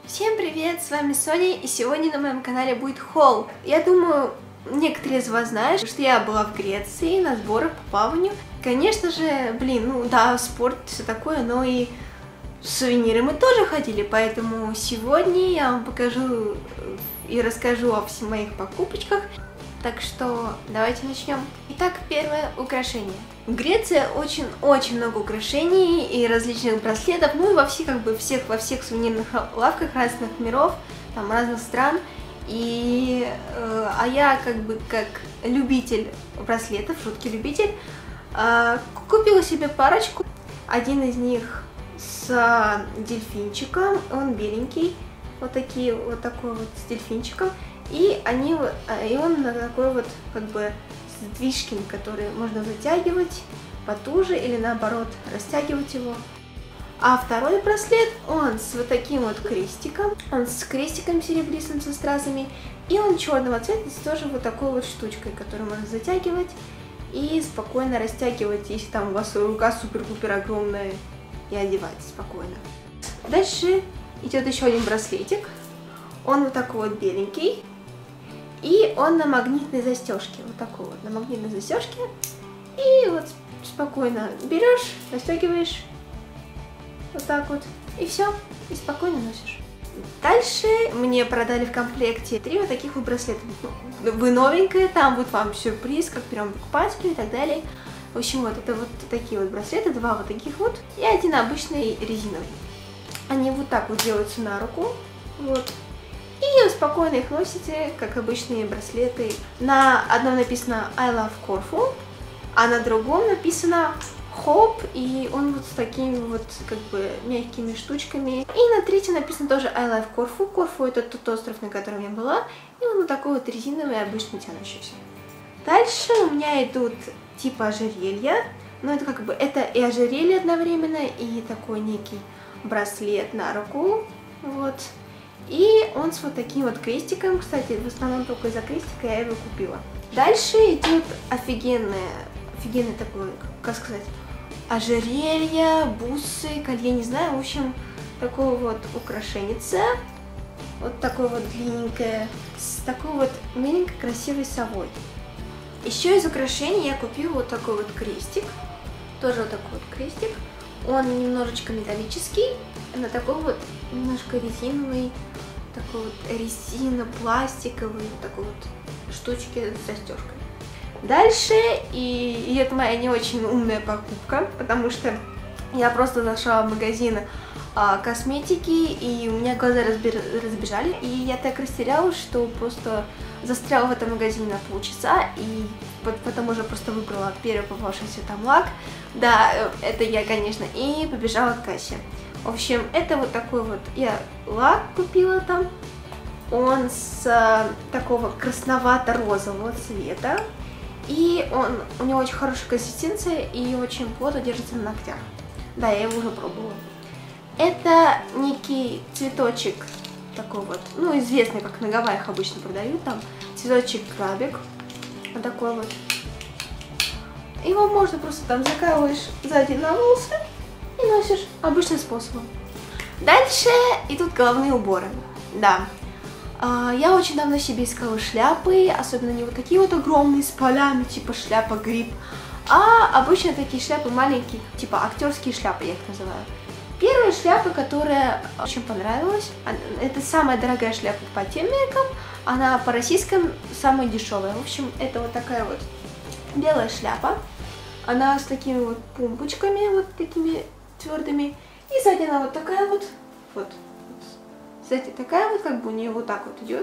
Всем привет, с вами Соня, и сегодня на моем канале будет хол. Я думаю, некоторые из вас знают, что я была в Греции на сборах по плаванию. Конечно же, ну да, спорт, все такое, но и сувениры мы тоже ходили, поэтому сегодня я вам покажу и расскажу о всех моих покупочках. Так что давайте начнем. Итак, первое украшение. В Греции очень много украшений и различных браслетов, ну и во всех сувенирных лавках разных миров, там разных стран. А я как любитель браслетов, жуткий любитель, купила себе парочку. Один из них с дельфинчиком, он беленький, вот такой вот с дельфинчиком. И он такой вот с движками, которые можно затягивать потуже или наоборот растягивать его. А второй браслет, он с вот таким вот крестиком, он с крестиком серебристым со стразами, и он черного цвета с тоже вот такой вот штучкой, которую можно затягивать и спокойно растягивать, если там у вас рука супер-пупер огромная, и одевать спокойно. Дальше идет еще один браслетик, он вот такой вот беленький. И он на магнитной застежке, вот такой вот, на магнитной застежке. И вот спокойно берешь, застегиваешь, вот так вот, и все, и спокойно носишь. Дальше мне продали в комплекте 3 вот таких вот браслета. Вы новенькая, там вот вам сюрприз, как первому покупателю и так далее. В общем, вот это вот такие вот браслеты, 2 вот таких вот, и один обычный резиновый. Они вот так вот делаются на руку, вот. И спокойно их носите, как обычные браслеты. На одном написано I love Corfu, а на другом написано Hope, и он вот с такими вот мягкими штучками. И на третьем написано тоже I love Corfu. Корфу — это тот остров, на котором я была, и он вот такой вот резиновый, обычно тянущийся. Дальше у меня идут типа ожерелья, но это и ожерелье одновременно, и такой некий браслет на руку, вот. И он с вот таким вот крестиком, кстати, в основном только из-за крестика я его купила. Дальше идет офигенный такой, как сказать, ожерелье, бусы, колье, не знаю, в общем, такое вот украшеннице, вот такое вот длинненькое, с такой вот миленькой красивой совой. Еще из украшений я купила вот такой вот крестик, тоже вот такой вот крестик, он немножечко металлический, на такой вот немножко резиновый, такой вот резинопластиковый, такой вот штучки с застежкой. Дальше, и это моя не очень умная покупка, потому что я просто зашла в магазин косметики, и у меня глаза разбежали, и я так растерялась, что просто застряла в этом магазине на полчаса, и потом уже просто выбрала первый попавшийся там лак, да, это я, конечно, и побежала к кассе. В общем, это вот такой вот я лак купила там, он с такого красновато-розового цвета, и у него очень хорошая консистенция и очень плотно держится на ногтях. Да, я его уже пробовала. Это некий цветочек такой вот, ну, известный, как на Гавайях обычно продают, там цветочек-крабик, вот такой вот. Его можно просто там закалываешь сзади на волосы и носишь обычным способом. Дальше идут головные уборы. Да, я очень давно себе искала шляпы, особенно не вот такие вот огромные с полями, типа шляпа гриб, а обычно такие шляпы маленькие, типа актерские шляпы, я их называю. Первая шляпа, которая очень понравилась, это самая дорогая шляпа по тем меркам, она по российским самая дешевая. В общем, это вот такая вот белая шляпа, она с такими вот пумпочками, вот такими твердыми, и сзади она вот такая вот, сзади такая вот, как бы у нее вот так вот идет,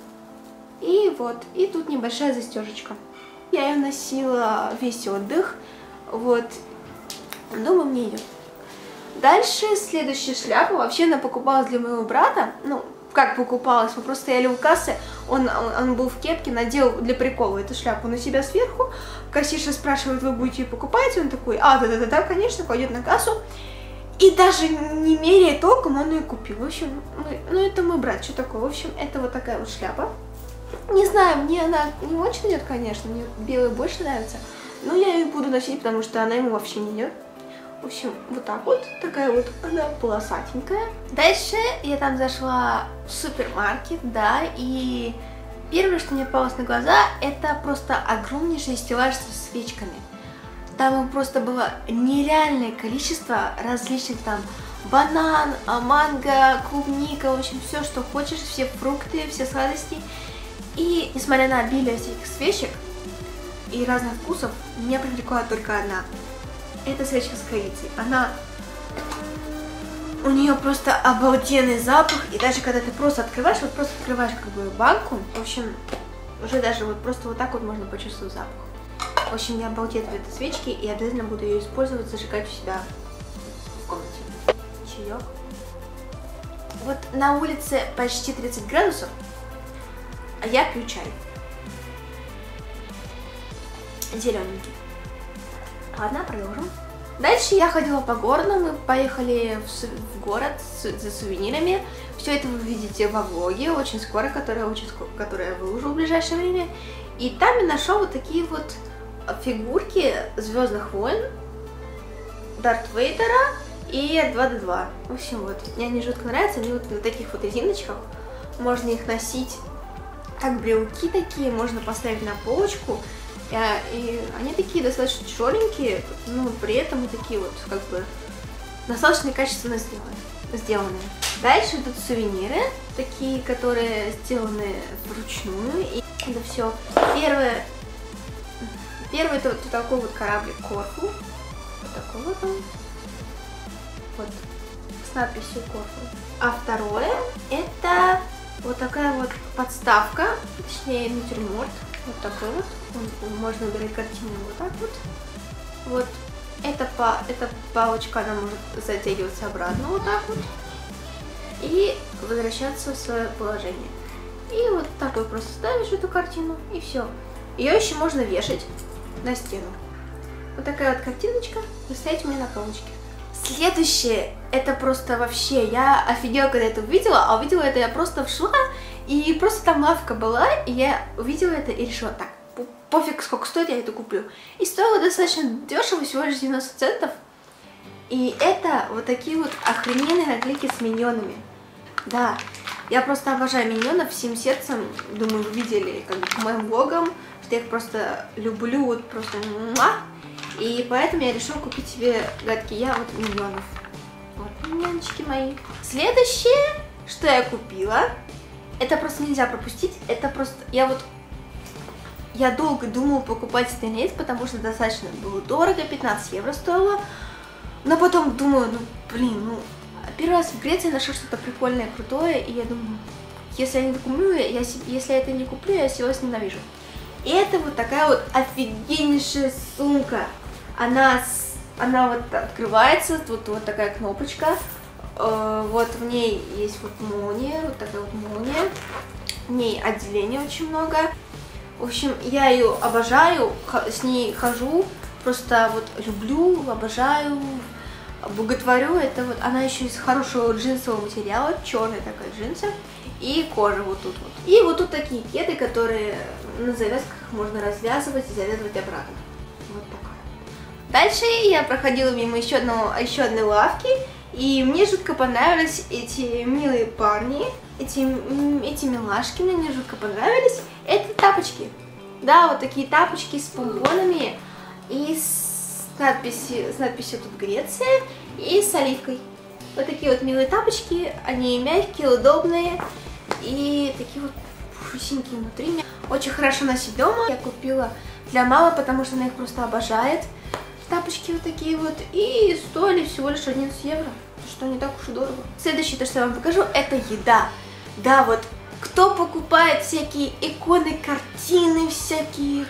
и вот, и тут небольшая застежечка. Я ее носила весь отдых, вот, думаю, мне идет. Дальше следующая шляпа, вообще она покупалась для моего брата, ну, как покупалась, мы просто стояли у кассы, он был в кепке, надел для прикола эту шляпу на себя сверху, кассирша спрашивает, вы будете ее покупать, он такой, да, конечно, пойдет на кассу, и даже не меряя толком, он ее купил. В общем, ну это мой брат, что такое, в общем, это вот такая вот шляпа, не знаю, мне она не очень идет, конечно, мне белая больше нравится, но я ее буду носить, потому что она ему вообще не идет. В общем, вот так вот, такая вот она полосатенькая. Дальше я там зашла в супермаркет, да, и первое, что мне попалось на глаза, это просто огромнейшее стеллаж со свечками. Там просто было нереальное количество различных там банан, манго, клубника, в общем, все, что хочешь, все фрукты, все сладости. И несмотря на обилие этих свечек и разных вкусов, меня привлекла только одна. Это свечка с корицей. У нее просто обалденный запах, и даже когда ты просто открываешь, вот просто открываешь как бы банку, в общем, уже даже вот просто вот так вот можно почувствовать запах. В общем, я обалдею от этой свечки, и обязательно буду ее использовать, зажигать у себя в комнате. Чаек. Вот на улице почти 30 градусов, а я пью чай. Зелененький. Ладно, продолжим. Дальше я ходила по городу, мы поехали в город за сувенирами. Все это вы видите во влоге, очень скоро, который я выложу в ближайшее время. И там я нашла вот такие вот фигурки Звездных войн, Дарт Вейдера и 2D2. В общем, вот, мне они жутко нравятся, они вот на таких вот резиночках. Можно их носить как брелки такие, можно поставить на полочку. И они такие достаточно тяжеленькие, но при этом и такие вот как бы достаточно качественно сделаны. Дальше идут сувениры, такие, которые сделаны вручную. И это все. Первый это вот такой вот кораблик Корфу. Вот такой вот он. Вот. С надписью Корфу. А второе это вот такая вот подставка, точнее натюрморт. Вот такой вот. Можно убирать картину вот так вот. Вот. Эта палочка, она может затягиваться обратно вот так вот. И возвращаться в свое положение. И вот так вот просто ставишь эту картину, и все. Ее еще можно вешать на стену. Вот такая вот картиночка, и стоять у меня на полочке. Следующее, это просто вообще, я офигела, когда это увидела, а увидела это я просто шла, и просто там лавка была, и я увидела это и решила, так, пофиг сколько стоит, я это куплю. И стоило достаточно дешево, всего лишь 90 центов. И это вот такие вот охрененные наклейки с миньонами. Да, я просто обожаю миньонов всем сердцем, думаю, вы видели как бы по моим влогам, что я их просто люблю, вот просто муа. И поэтому я решила купить себе гадкий я вот миньонов. Вот миньончики мои. Следующее, что я купила, это просто нельзя пропустить, это просто, я долго думала покупать стенд, потому что достаточно было дорого, 15 евро стоило. Но потом думаю, первый раз в Греции нашла что-то прикольное, крутое, и я думаю, если я не куплю, если я это не куплю, я себя ненавижу. И это вот такая вот офигеннейшая сумка. Она вот открывается, тут вот такая кнопочка. Вот в ней есть вот молния, вот такая вот молния. В ней отделения очень много. В общем, я ее обожаю, с ней хожу, просто вот люблю, обожаю, боготворю. Это вот, она еще из хорошего джинсового материала, черная такая джинса, и кожа вот тут вот. И вот тут такие кеды, которые на завязках можно развязывать и завязывать обратно. Вот такая. Дальше я проходила мимо еще одной лавки, и мне жутко понравились эти милые парни, эти милашки мне не жутко понравились. Это тапочки. Да, вот такие тапочки с помпонами и с надписью тут Греция и с оливкой. Вот такие вот милые тапочки, они мягкие, удобные и такие вот пушистенькие внутри. Очень хорошо носить дома. Я купила для мамы, потому что она их просто обожает. Тапочки вот такие вот, и стоили всего лишь 11 евро, что не так уж и дорого. Следующее, то, что я вам покажу, это еда. Да, вот кто покупает всякие иконы, картины, всякие,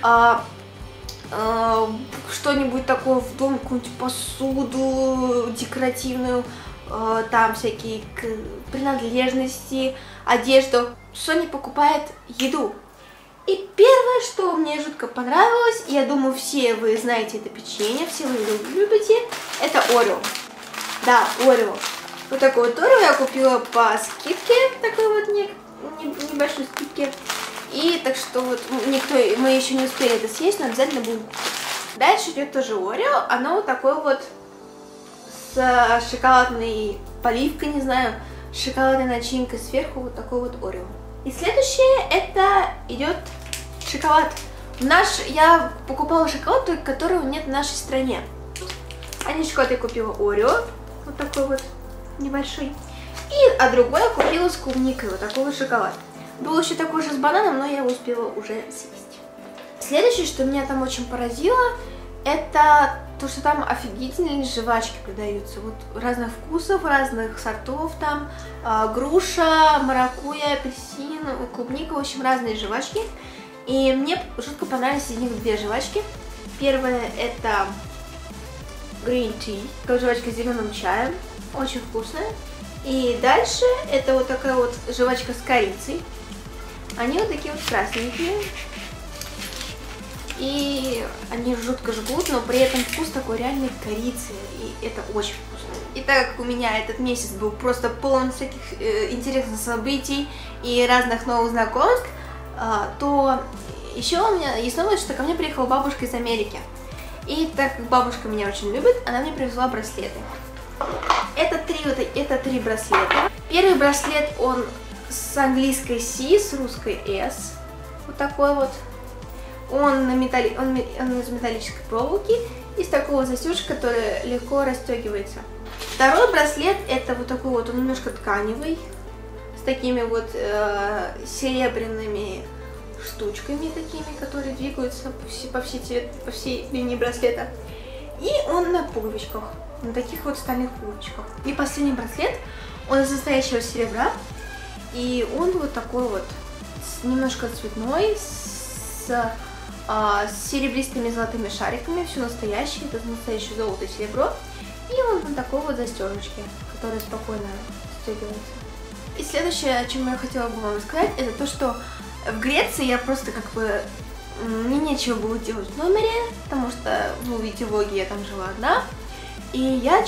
что-нибудь такое в дом, какую-нибудь посуду декоративную, там всякие принадлежности, одежду. Соня покупает еду. И первое, что мне жутко понравилось, я думаю, все вы знаете это печенье, все вы любите, это Орео. Да, Орео. Вот такое вот Орео я купила по скидке, такой вот небольшой скидке. И так что вот мы еще не успели это съесть, но обязательно будем. Дальше идет тоже Орео, оно вот такое вот с шоколадной поливкой, не знаю, с шоколадной начинкой сверху, вот такой вот Орео. И следующее это идет шоколад. Я покупала шоколад, только которого нет в нашей стране. Один шоколад я купила Орео, вот такой вот небольшой. А другой я купила с клубникой, вот такой вот шоколад. Был еще такой же с бананом, но я его успела уже съесть. Следующее, что меня там очень поразило, это то, что там офигительные жвачки продаются. Вот разных вкусов, разных сортов там. Груша, маракуйя, апельсин, клубника, в общем, разные жвачки. И мне жутко понравились из них две жвачки. Первая это green tea, такая жвачка с зеленым чаем, очень вкусная. И дальше это вот такая вот жвачка с корицей. Они вот такие вот красненькие. И они жутко жгут, но при этом вкус такой реальной корицы. И это очень вкусно. И так как у меня этот месяц был просто полон всяких интересных событий и разных новых знакомств, то еще у меня есть новость, что ко мне приехала бабушка из Америки. И так как бабушка меня очень любит, она мне привезла браслеты. Это три браслета. Первый браслет, он с английской C, с русской S. Вот такой вот. Он из металлической проволоки и с такого застежка, которая легко расстегивается. Второй браслет, это вот такой вот, он немножко тканевый, с такими вот серебряными штучками такими, которые двигаются по всей линии браслета. И он на пуговичках, на таких вот стальных пуговичках. И последний браслет, он из настоящего серебра. И он вот такой вот, немножко цветной, с серебристыми золотыми шариками, все настоящее, это настоящее золото и серебро. И он на такой вот застежечке, которая спокойно застегивается. И следующее, о чем я хотела бы вам рассказать, это то, что в Греции я просто как бы, мне нечего было делать в номере, потому что, вы увидите влоги, я там жила одна. И я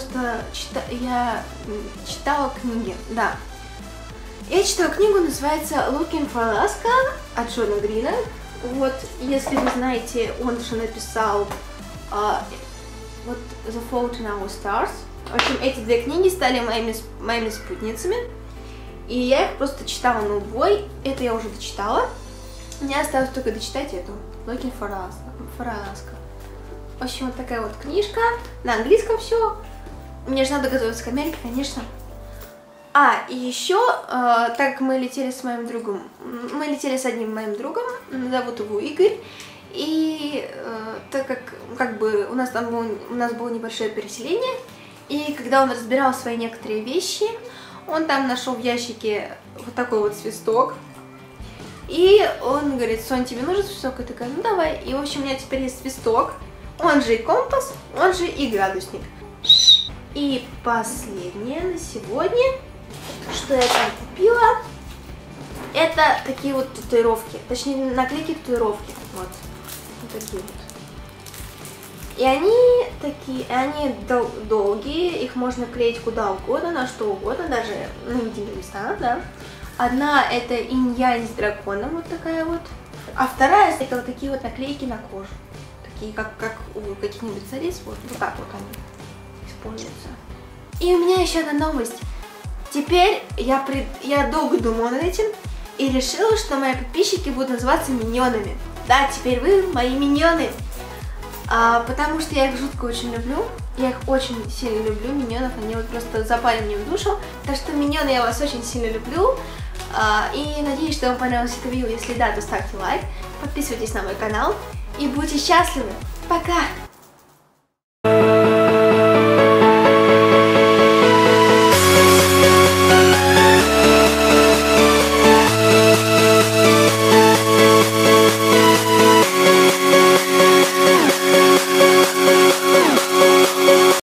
читала книги, да. Я читала книгу, называется Looking for Alaska от Джона Грина. Вот, если вы знаете, он же написал вот The Fault in Our Stars. В общем, эти две книги стали моими спутницами. И я их просто читала на убой. Это я уже дочитала. Мне осталось только дочитать эту. Looking for Alaska. В общем, вот такая вот книжка. На английском все. Мне же надо готовиться к Америке, конечно. И еще, так как мы летели с моим другом, мы летели с одним моим другом, зовут его Игорь, и так как бы у нас было небольшое переселение, и когда он разбирал свои некоторые вещи, он там нашел в ящике вот такой вот свисток, и он говорит: Сонь, тебе нужен свисток? Я такая: ну давай. И в общем, у меня теперь есть свисток, он же и компас, он же и градусник. И последнее на сегодня, что я там купила, это такие вот татуировки, точнее наклейки татуировки, вот такие вот. И они долгие, их можно клеить куда угодно, на что угодно, даже на интимные места, да. Одна это инь-янь с драконом, вот такая вот, а вторая это вот такие вот наклейки на кожу, такие как у каких-нибудь цариц, вот так вот они используются. И у меня еще одна новость. Теперь я долго думала над этим и решила, что мои подписчики будут называться миньонами. Да, теперь вы мои миньоны. Потому что я их жутко очень люблю. Я их очень сильно люблю, миньонов. Они вот просто запали мне в душу. Так что, миньоны, я вас очень сильно люблю. И надеюсь, что вам понравилось это видео. Если да, то ставьте лайк. Подписывайтесь на мой канал. И будьте счастливы. Пока!